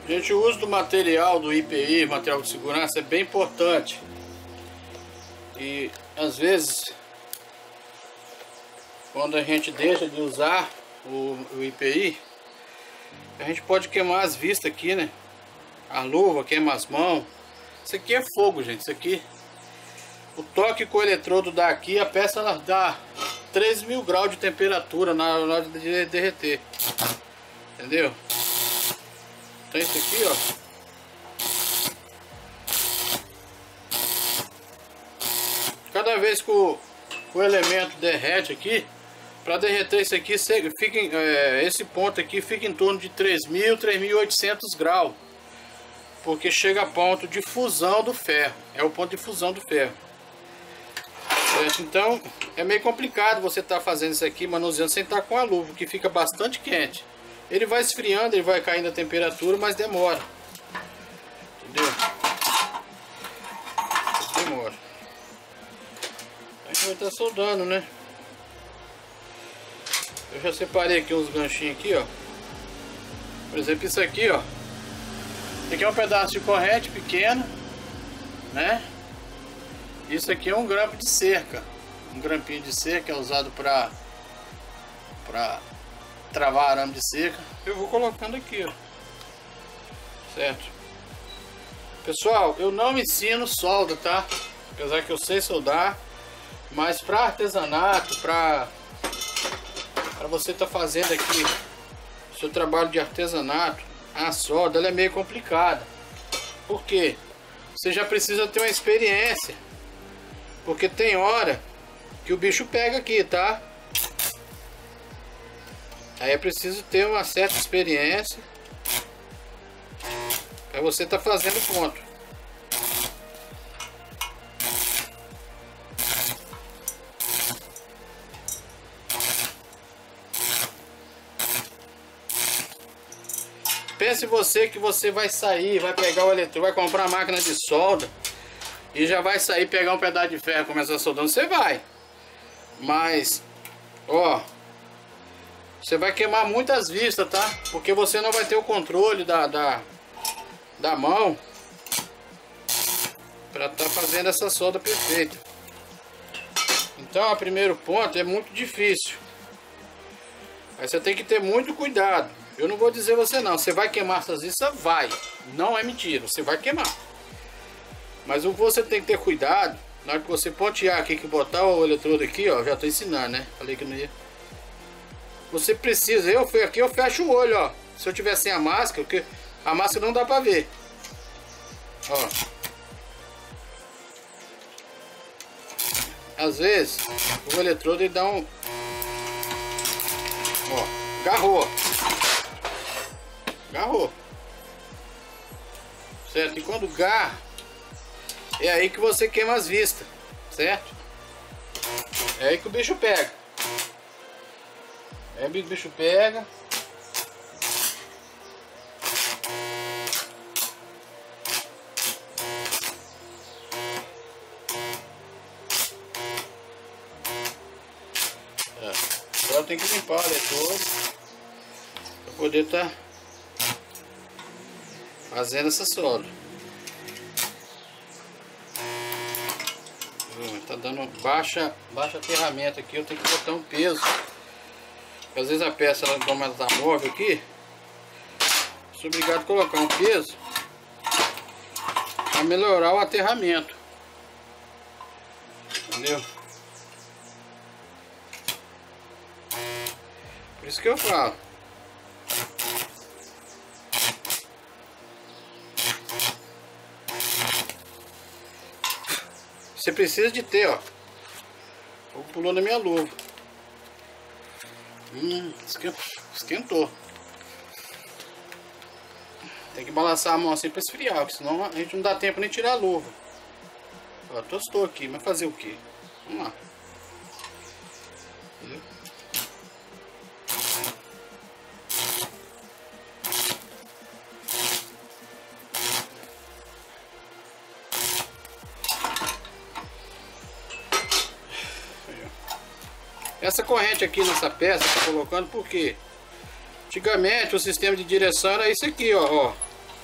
Gente, o uso do material do IPI, material de segurança, é bem importante. E às vezes, quando a gente deixa de usar o IPI, a gente pode queimar as vistas aqui, né? A luva, queima as mãos. Isso aqui é fogo, gente. Isso aqui, o toque com o eletrodo dá aqui, a peça ela dá 3.000 graus de temperatura na hora de derreter. Entendeu? Então isso aqui, ó. Cada vez que o elemento derrete aqui, para derreter isso aqui, esse ponto aqui fica em torno de 3.000, 3.800 graus. Porque chega a ponto de fusão do ferro. É o ponto de fusão do ferro. Certo? Então, é meio complicado você estar fazendo isso aqui, manuseando sem estar com a luva, que fica bastante quente. Ele vai esfriando, ele vai caindo a temperatura, mas demora. Entendeu? Demora. A gente vai estar soldando, né? Eu já separei aqui uns ganchinhos aqui, ó. Por exemplo, isso aqui, ó. Esse aqui é um pedaço de corrente pequeno, né? Isso aqui é um grampo de cerca. Um grampinho de cerca é usado para travar arame de cerca. Eu vou colocando aqui, ó. Certo? Pessoal, eu não ensino solda, tá? Apesar que eu sei soldar, mas para artesanato, para você tá fazendo aqui seu trabalho de artesanato, a solda ela é meio complicada. Por quê? Você já precisa ter uma experiência, porque tem hora que o bicho pega aqui, tá? Aí é preciso ter uma certa experiência para você tá fazendo ponto. Pense você que você vai sair, vai pegar o eletrodo, vai comprar a máquina de solda e já vai sair pegar um pedaço de ferro e começar soldando. Você vai, mas ó, você vai queimar muitas vistas, tá? Porque você não vai ter o controle da mão para estar fazendo essa solda perfeita. Então, o primeiro ponto é muito difícil. Aí você tem que ter muito cuidado. Eu não vou dizer você não, você vai queimar essas vistas? Vai. Não é mentira, você vai queimar. Mas o que você tem que ter cuidado, na hora que você pontear aqui, que botar o eletrodo aqui, ó, já tô ensinando, né? Falei que não ia. Você precisa, eu fecho o olho, ó. Se eu tiver sem a máscara, porque a máscara não dá pra ver. Ó. Às vezes, o eletrodo ele dá um... Ó, agarrou. Agarrou. Certo? E quando garra, é aí que você queima as vistas. Certo? É aí que o bicho pega. É aí que o bicho pega. Agora tem que limpar o eletrodo para poder estar fazendo essa solda. Tá dando baixa aterramento aqui. Eu tenho que botar um peso, porque às vezes a peça, ela, como ela tá móvel aqui, sou obrigado a colocar um peso para melhorar o aterramento. Entendeu? Por isso que eu falo. Você precisa de ter, ó. Pulou na minha luva. Esquentou. Tem que balançar a mão assim para esfriar, porque senão a gente não dá tempo nem tirar a luva. Ó, tostou aqui, mas fazer o que? Vamos lá. Entendeu? Essa corrente aqui nessa peça tá colocando porque antigamente o sistema de direção era isso aqui, ó.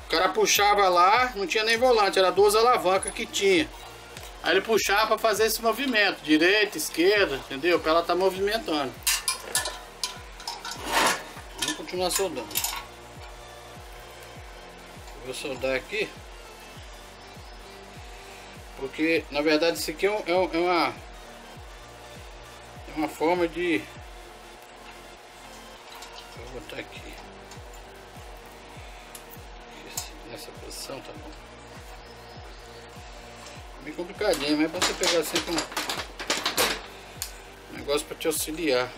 O cara puxava lá, não tinha nem volante, era 2 alavancas que tinha. Aí ele puxava para fazer esse movimento, direita, esquerda, entendeu? Para ela estar movimentando. Vamos continuar soldando. Vou soldar aqui. Porque na verdade isso aqui é uma forma de... Vou botar aqui. Nessa posição, tá bom. Bem complicadinho, mas é bom você pegar sempre um negócio para te auxiliar.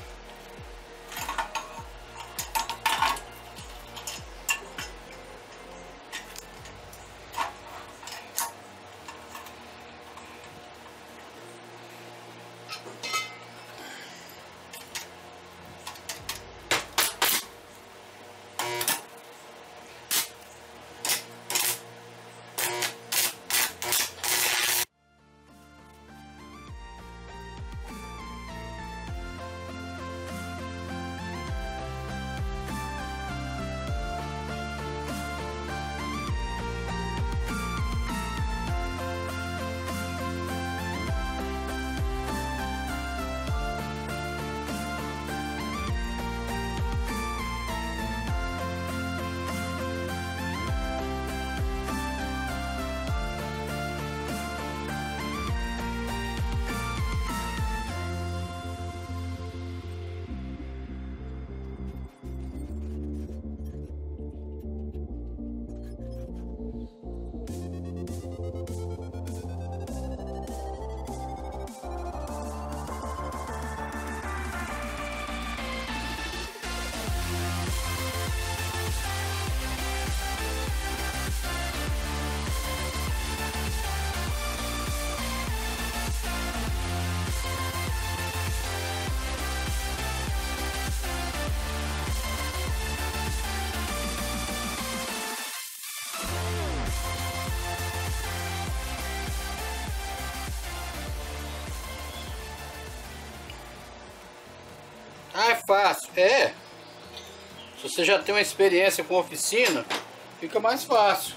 Ah, é fácil. É. Se você já tem uma experiência com oficina, fica mais fácil.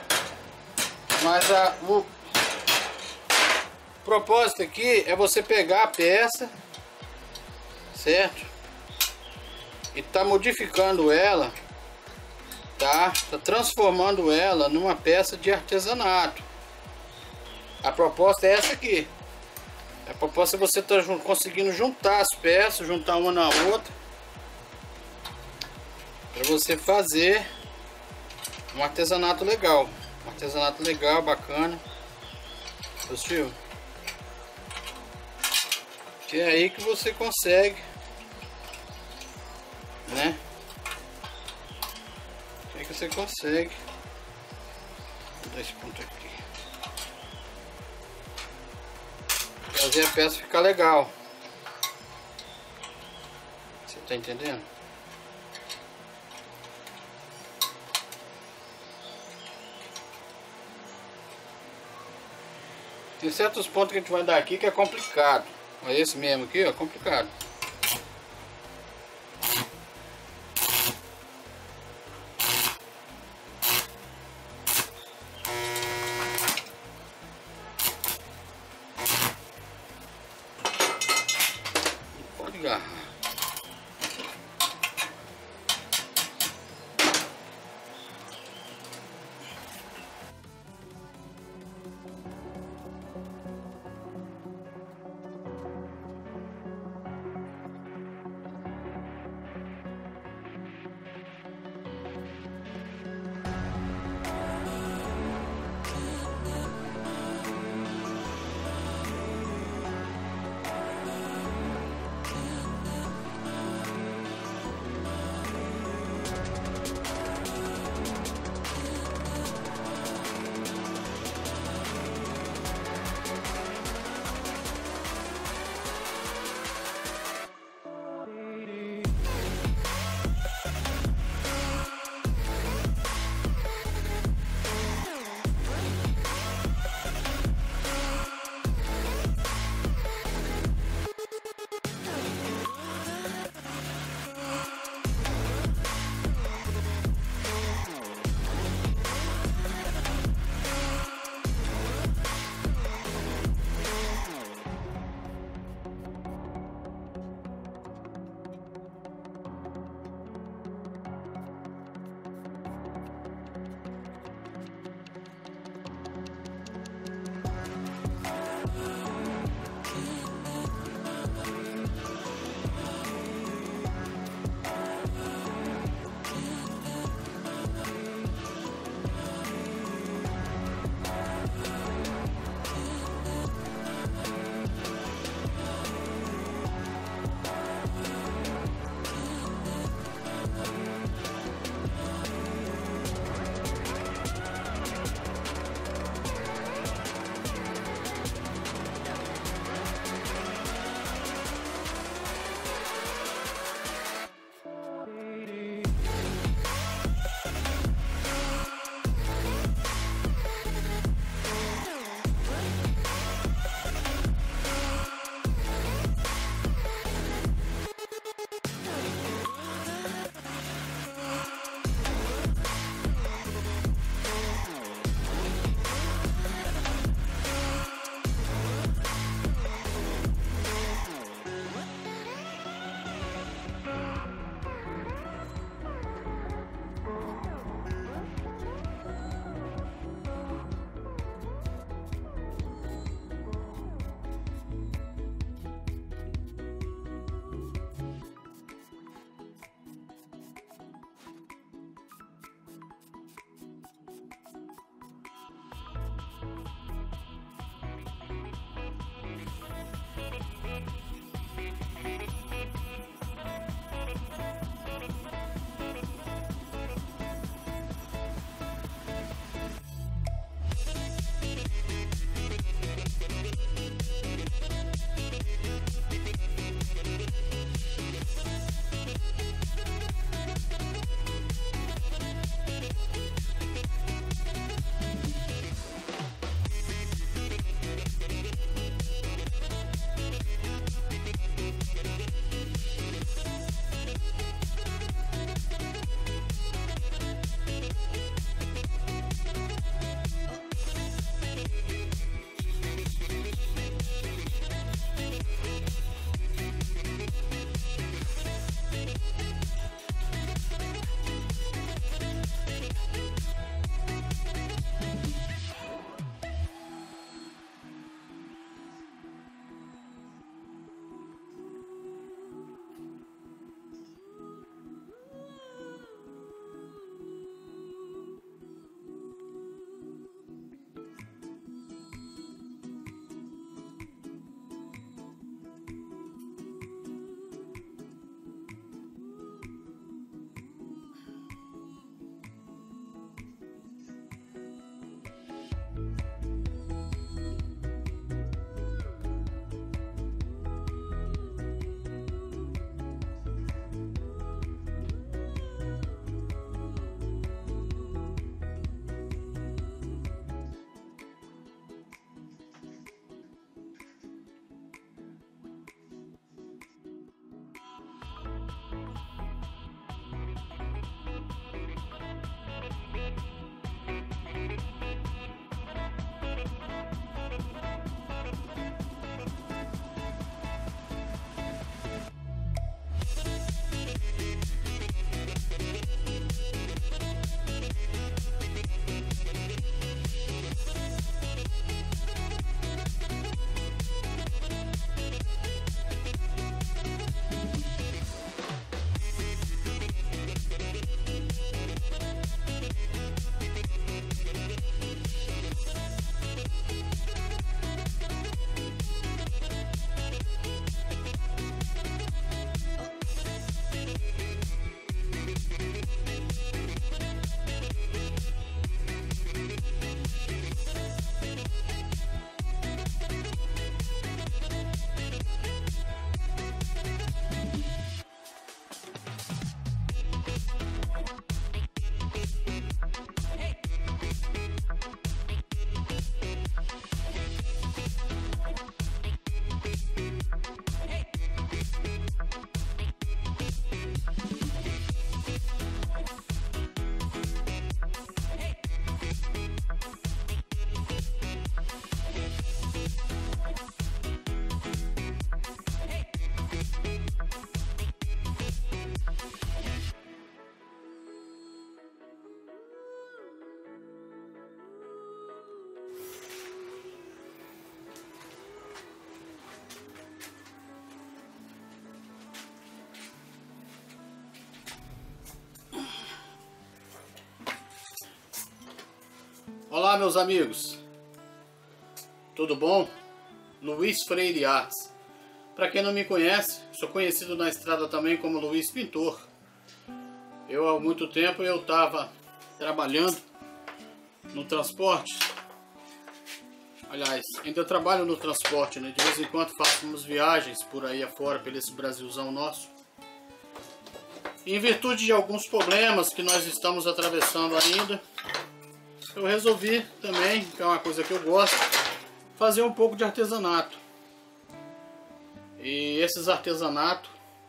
Mas o propósito aqui é você pegar a peça, certo? E tá modificando ela, tá transformando ela numa peça de artesanato. A proposta é essa aqui. A proposta é você estar conseguindo juntar as peças, juntar uma na outra, para você fazer um artesanato legal. Um artesanato legal, bacana. Positivo? Que é aí que você consegue, né? É aí que você consegue. Vou dar esse ponto aqui. Fazer a peça ficar legal. Você tá entendendo? Tem certos pontos que a gente vai dar aqui que é complicado. Olha esse mesmo aqui, ó, complicado. Pode agarrar. Olá, meus amigos, tudo bom? Luiz Freire Artes. Para quem não me conhece, sou conhecido na estrada também como Luiz Pintor. Há muito tempo eu estava trabalhando no transporte. Aliás, ainda trabalho no transporte, né? De vez em quando faço umas viagens por aí afora, pelo esse Brasilzão nosso. E em virtude de alguns problemas que nós estamos atravessando ainda, eu resolvi também, que é uma coisa que eu gosto, fazer um pouco de artesanato. E esses artesanatos,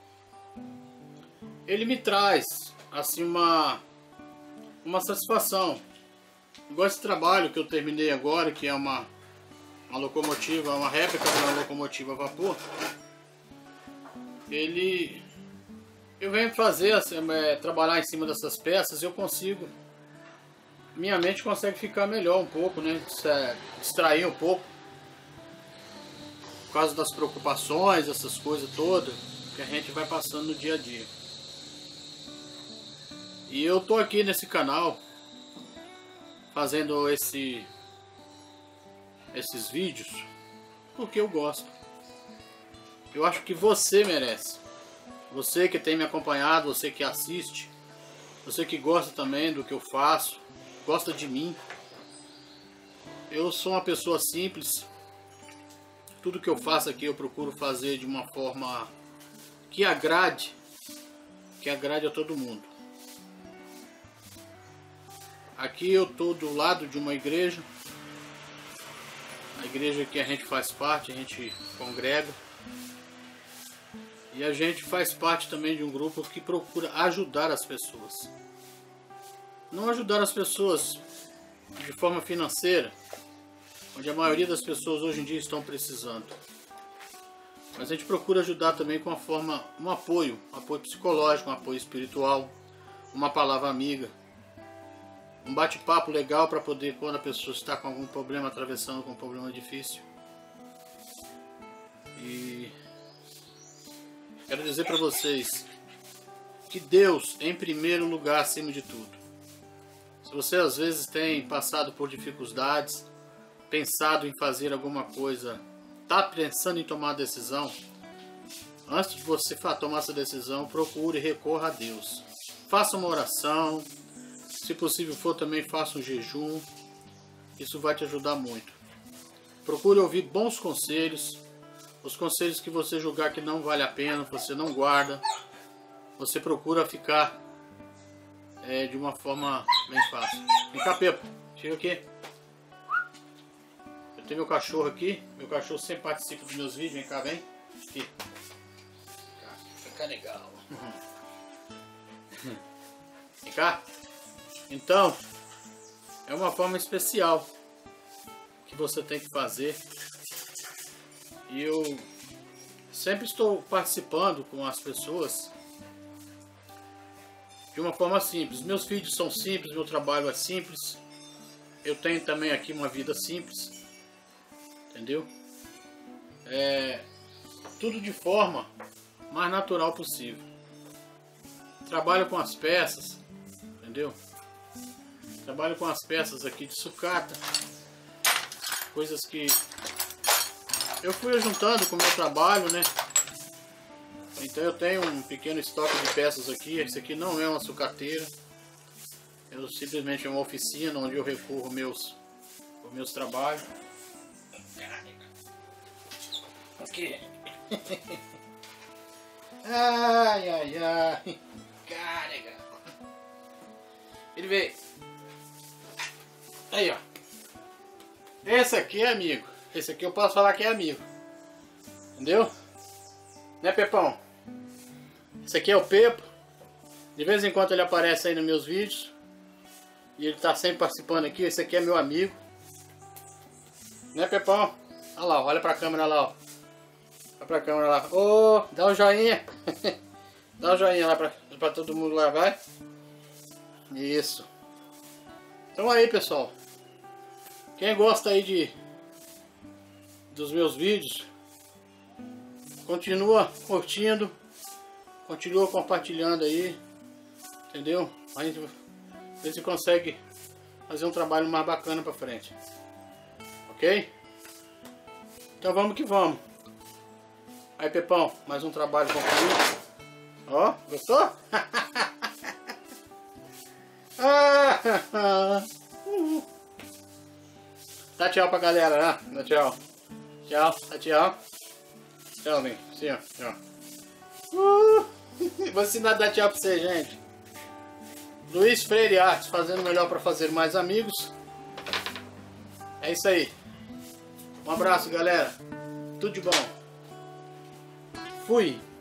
ele me traz assim uma satisfação. Igual esse trabalho que eu terminei agora, que é uma locomotiva, uma réplica de uma locomotiva a vapor. Eu venho fazer, trabalhar em cima dessas peças, eu consigo, minha mente consegue ficar melhor um pouco, né? Distrair um pouco, por causa das preocupações, essas coisas todas que a gente vai passando no dia a dia. E eu tô aqui nesse canal fazendo esses vídeos porque eu gosto. Eu acho que você merece. Você que tem me acompanhado, você que assiste, você que gosta também do que eu faço, gosta de mim. Eu sou uma pessoa simples. Tudo que eu faço aqui eu procuro fazer de uma forma que agrade a todo mundo. Aqui eu estou do lado de uma igreja. A igreja que a gente faz parte, a gente congrega. E a gente faz parte também de um grupo que procura ajudar as pessoas. Não ajudar as pessoas de forma financeira, onde a maioria das pessoas hoje em dia estão precisando. Mas a gente procura ajudar também com um apoio psicológico, um apoio espiritual, uma palavra amiga, um bate-papo legal para poder, quando a pessoa está com algum problema, atravessando com um problema difícil. E quero dizer para vocês que Deus em primeiro lugar acima de tudo. Se você às vezes tem passado por dificuldades, pensado em fazer alguma coisa, está pensando em tomar decisão, antes de você tomar essa decisão, procure e recorra a Deus. Faça uma oração, se possível for também faça um jejum, isso vai te ajudar muito. Procure ouvir bons conselhos, os conselhos que você julgar que não vale a pena, você não guarda, você procura ficar de uma forma bem fácil. Vem cá, Pepo, chega aqui. Eu tenho meu cachorro aqui, meu cachorro sempre participa dos meus vídeos, vem cá, vem. Aqui. Fica legal. Vem cá. Então, é uma forma especial que você tem que fazer. E eu sempre estou participando com as pessoas de uma forma simples. Meus vídeos são simples, meu trabalho é simples. Eu tenho também aqui uma vida simples. Entendeu? Tudo de forma mais natural possível. Trabalho com as peças, entendeu? Trabalho com as peças aqui de sucata, coisas que eu fui juntando com o meu trabalho, né? Então eu tenho um pequeno estoque de peças aqui. Esse aqui não é uma sucateira, simplesmente é uma oficina onde eu recorro aos meus trabalhos. Aqui. Ai, ai, ai. Carega. Ele veio. Aí, ó. Esse aqui é amigo. Esse aqui eu posso falar que é amigo. Entendeu? Né, Pepão? Esse aqui é o Pepo. De vez em quando ele aparece aí nos meus vídeos. E ele tá sempre participando aqui. Esse aqui é meu amigo. Né, Pepão? Olha lá, olha pra câmera lá, ó. Olha pra câmera lá. Ô, dá um joinha. Dá um joinha lá pra todo mundo lá, vai. Isso. Então aí, pessoal. Quem gosta aí dos meus vídeos, continua curtindo, continua compartilhando aí, entendeu? A gente consegue fazer um trabalho mais bacana pra frente. Ok? Então vamos que vamos. Aí, Pepão, mais um trabalho concluído. Ó, gostou? Dá tchau pra galera, né? Dá tchau. Tchau, dá tchau. Tchau, Nen. Assim, ó. Tchau. Vou ensinar a dar tchau pra você, gente. Luiz Freire Artes, fazendo melhor para fazer mais amigos. É isso aí. Um abraço, galera. Tudo de bom. Fui.